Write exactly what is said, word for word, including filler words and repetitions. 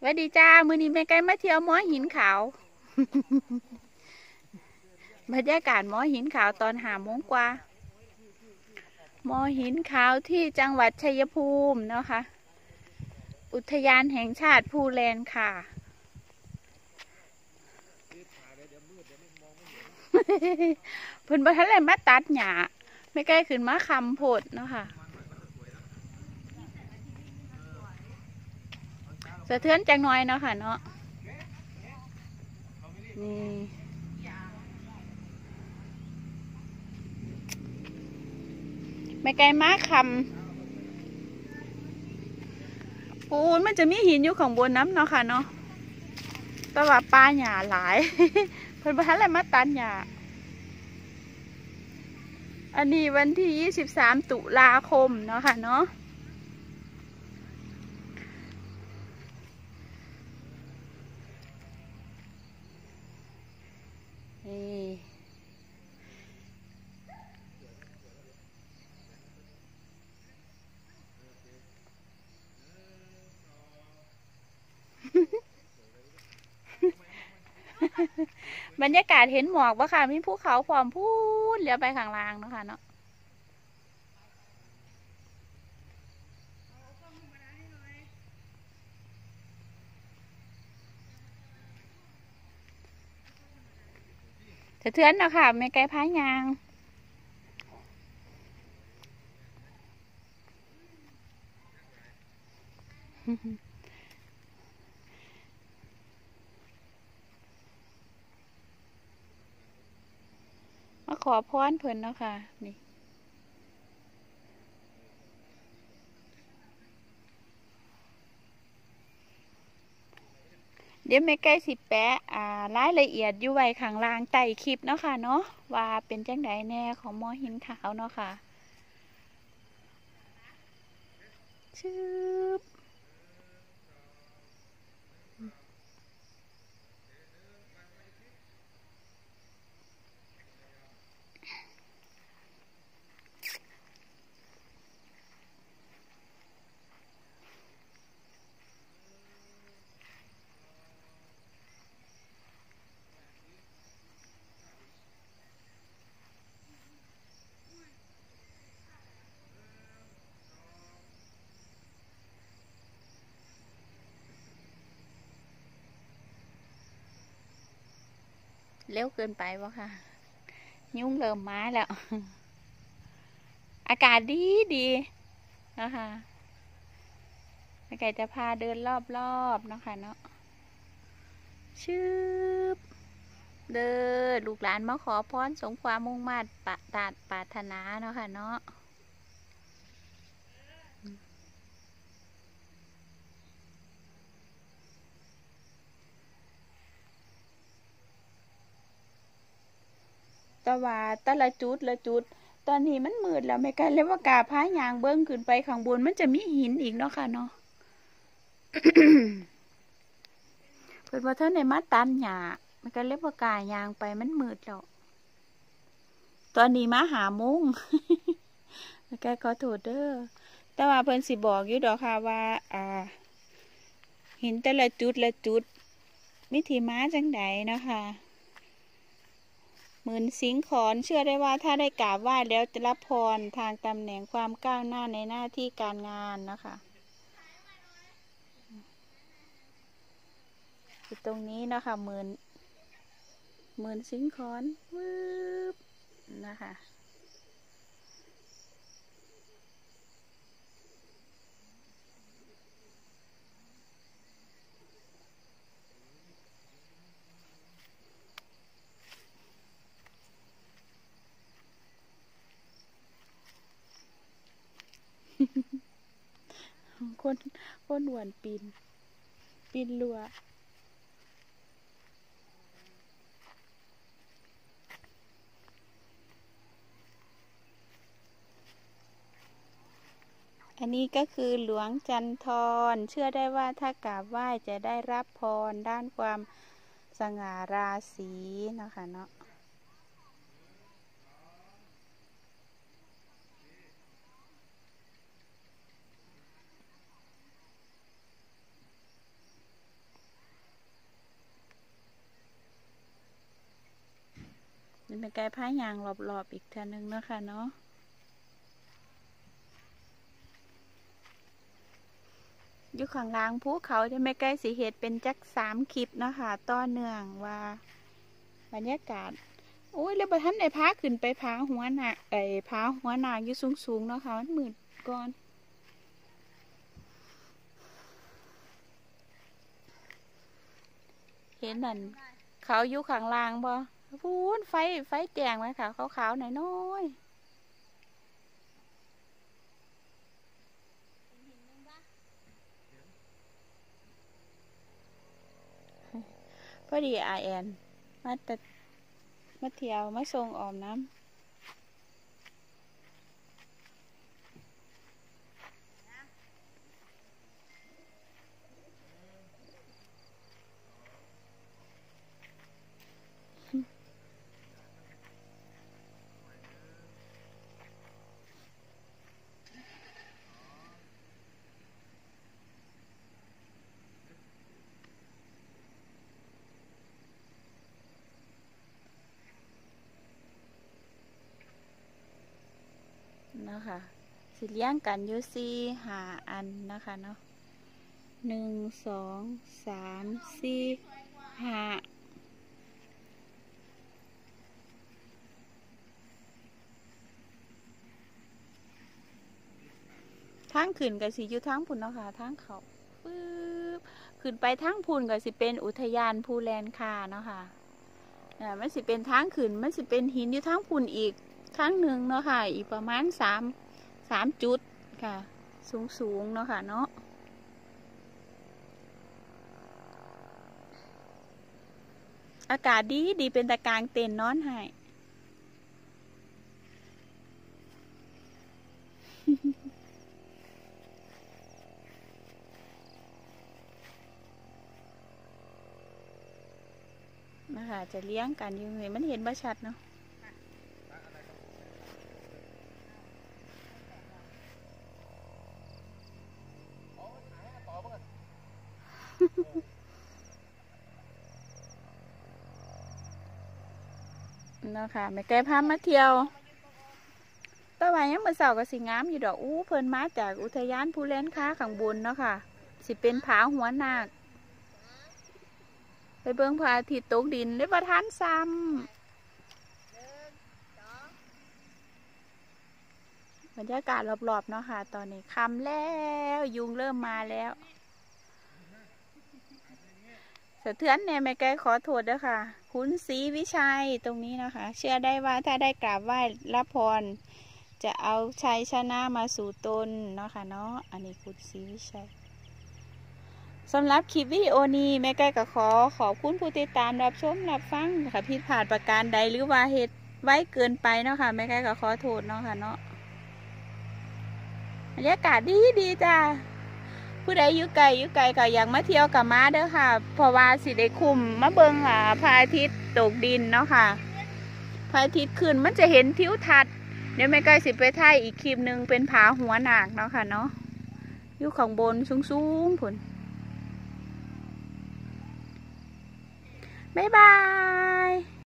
วัสดีจ้ามือนี้แม่ไก่มาเที่ยวม้อหินขาว บรรยากาศม้อหินขาวตอนหาโมงกว่าม้อหินขาวที่จังหวัดชัยภูมิเนาะค่ะอุทยานแห่งชาติภูแลนค่ะ เพิ่นบ่ทันเลยมาตัดหญ้าแม่ไก่ขึ้นมาคำโพดเนาะค่ะสะเทือนจังน้อยเนาะค่ะเนาะนี่แม่ไก่มาคำปูนมันจะมีหินอยู่ของบนน้ำเนาะค่ะเนาะแต่ว่าปลาหญ้าหลาย เพิ่นบ่ทันเลยมาตัดหญ้าอันนี้วันที่ยี่สิบสามตุลาคมเนาะค่ะเนาะนี่บรรยากาศเห็นหมอกปะค่ะมีภูเขาพร้อมพูดเลี้ยวไปข้างล่างเนาะค่ะเนาะสะเทือนเนาะค่ะไม่ไกลพายางมาขอพรเพิ่นเนาะค่ะนี่เดี๋ยวแม่ไก่สิแปะอ่ารายละเอียดอยู่ไว้ข้างล่างใต้คลิปเนาะค่ะเนาะว่าเป็นจังไดแน่ของมอหินขาวเนาะค่ะชื่อเร็วเกินไปวะค่ะยุ่งเริ่มมาแล้ว อากาศดีดีนะคะแม่ไก่จะพาเดินรอบๆเนาะค่ะเนาะชืบเด้อลูกหลานมาขอพรสมความมุ่งมั่นปะตาดปรารถนาเนาะค่ะเนาะแต่ว่าแต่ละจุดละจุดตอนนี้มันมืดแล้วแม่ไก่เลยว่ากาพายางเบิ้งขึ้นไปข้างบนมันจะมีหินอีกเนาะค่ะเนาะ เพิ่นว่าเท่าในมาตันหญ้ามันก็เลยบ่กล้ายางไปมันมืดแล้วตอนนี้มาหาโมง แล้วก็ขอโทษเด้อแต่ว่าเพิ่นสิบอกอยู่ดอกค่ะว่าอ่าหินแต่ละจุดละจุดมีที่มาจังใดเนาะค่ะหมื่นสิงขอนเชื่อได้ว่าถ้าได้กราบไหว้แล้วจะรับพรทางตำแหน่งความก้าวหน้าในหน้าที่การงานนะคะอยู่ตรงนี้เนาะค่ะหมื่นหมื่นสิงขอนวืบนะคะคนคนหวนปีนปีนรั้วอันนี้ก็คือหลวงจันทรเชื่อได้ว่าถ้ากราบไหว้จะได้รับพรด้านความสง่าราศีนะคะเนาะม่ไก่พายางรอบๆอีกทีนึงเนาะค่ะเนาะอยู่ข้างล่างภูเขาที่แม่ไก่สีเห็ดเป็นจักสามคลิปเนาะค่ะต่อเนื่องว่าบรรยากาศโอ้ยแล้วประทันในพาขึ้นไปพาหัวหน้าไอ้พาหัวหน้าอยู่สูงๆเนาะค่ะมันมืดก่อนเห็นนั่นเขาอยู่ข้างล่างบ่พูนไฟไฟแจงไหมค่ะขาวๆหน่อยน้อยพอดีอาแอนมาแต่มาเที่ยวมาส่งออมน้ำนะคะสิเลี้ยงกันอยู่สี่หาอันนะคะเนาะหนึ่งสองสามสี่ห้าทางขึ้นกับสิอยู่ทางพุ่นเนาะค่ะทางเขาปึ๊บขึ้นไปทางพุ่นกับสิเป็นอุทยานภูแลนคาเนาะค่ะอ่ามันสิเป็นทางขึ้นมันสิเป็นหินอยู่ทางพุ่นอีกทางหนึ่งเนาะค่ะอีกประมาณสามสามจุดค่ะสูงสูงเนาะค่ะเนาะอากาศดีดีเป็นตะกางเต็นนอนให้นะคะจะเลี้ยงกันอยู่เลยมันเห็นบ่ชัดเนาะนะคะแม่ไก่พามาเที่ยวตะวันยังเมื่อเสาร์ก็สิงามอยู่ดอกอู้เพิ่นมาจากอุทยานภูแลนค้าข้างบนเนาะค่ะสิเป็นผาหัวนาคไปเบิ่งพระอาทิตย์ตกดินได้ประทานซ้ำบรรยากาศรอบๆเนาะค่ะตอนนี้ค่ำแล้วยุงเริ่มมาแล้วสะเทือนเนี่ยแม่ไก่ขอโทษด้วยค่ะคุณศรีวิชัยตรงนี้นะคะเชื่อได้ว่าถ้าได้กราบไหว้รับพรจะเอาชัยชนะมาสู่ตนเนาะค่ะเนาะอันนี้คุณศรีวิชัยสำหรับคลิปวิดีโอนี้แม่ไก่ก็ขอขอบคุณผู้ติดตามรับชมรับฟังค่ะผิดพลาดประการใดหรือว่าเหตุไว้เกินไปเนาะค่ะแม่ไก่ก็ขอโทษเนาะค่ะเนาะบรรยากาศดีดีจ้าผู้ใดอยู่ไกลอยู่ไกลก็อยากมาเที่ยวกับมาเด้อค่ะเพราะว่าสิได้คุ้มมาเบิ่งอ่าพระอาทิตย์ตกดินเนาะค่ะพระอาทิตย์ขึ้นมันจะเห็นทิวทัศน์เดี๋ยวแม่ไก่สิไปถ่ายอีกคลิปหนึ่งเป็นผาหัวหนักเนาะค่ะเนาะอยู่ข้างบนสูงๆผลบ๊ายบาย